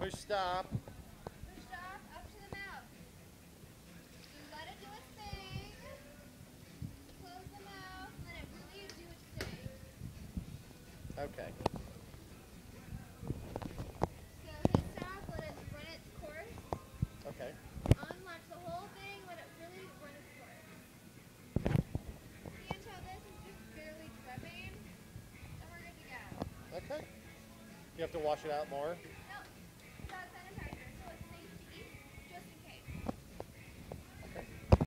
Push stop. Push stop, up to the mouth. Let it do its thing. Close the mouth, let it really do its thing. Okay. So hit stop, let it run its course. Okay. Unlatch the whole thing, let it really run its course. See, until this is just barely dripping, then we're good to go. Okay. You have to wash it out more?